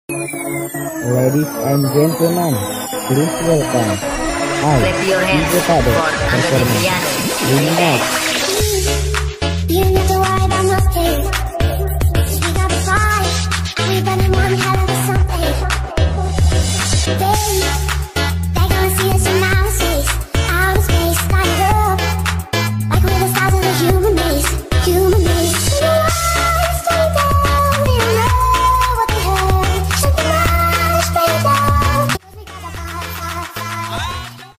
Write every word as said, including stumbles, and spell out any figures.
Ladies and gentlemen, please welcome I, Clap your hands Ide Pada, for Andre performance Piano Remix. Remix.